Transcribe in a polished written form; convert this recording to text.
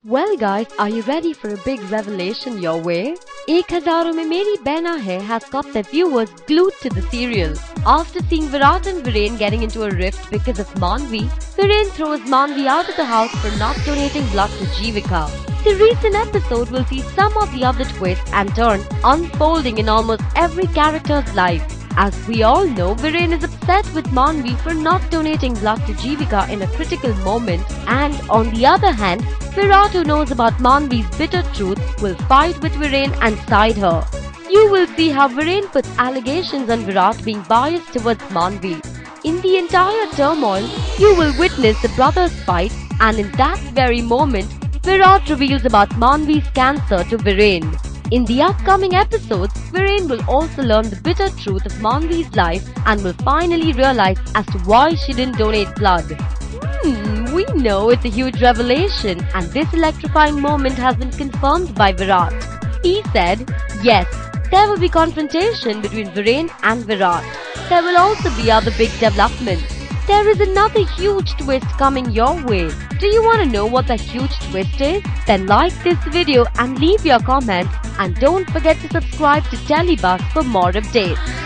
Well guys, are you ready for a big revelation your way? एक हजारों में मेरी बहना है has got their viewers glued to the serial. After seeing Virat and Viren getting into a rift because of Manvi, Viren throws Manvi out of the house for not donating blood to Jeevika. The recent episode will see some of the other twists and turns unfolding in almost every character's life. As we all know, Viren is upset with Manvi for not donating blood to Jeevika in a critical moment, and on the other hand, Virat, who knows about Manvi's bitter truth, will fight with Viren and side her. You will see how Viren puts allegations on Virat being biased towards Manvi. In the entire turmoil, you will witness the brothers fight, and in that very moment, Virat reveals about Manvi's cancer to Viren. In the upcoming episodes, Viren will also learn the bitter truth of Manvi's life and will finally realize as to why she didn't donate blood. We know it's a huge revelation, and this electrifying moment has been confirmed by Virat. He said, yes, there will be confrontation between Viren and Virat. There will also be other big developments. There is another huge twist coming your way. Do you want to know what the huge twist is? Then like this video and leave your comment, and don't forget to subscribe to Telebuzz for more updates.